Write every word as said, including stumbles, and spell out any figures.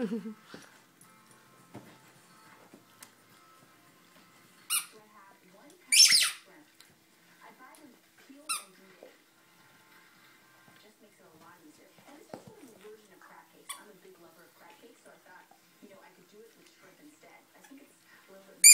Makes it a lot easier. And this is sort of a version of crab cakes. I'm a big lover of crab cakes, so I thought, you know, I could do it with shrimp instead. I think it's a little bit more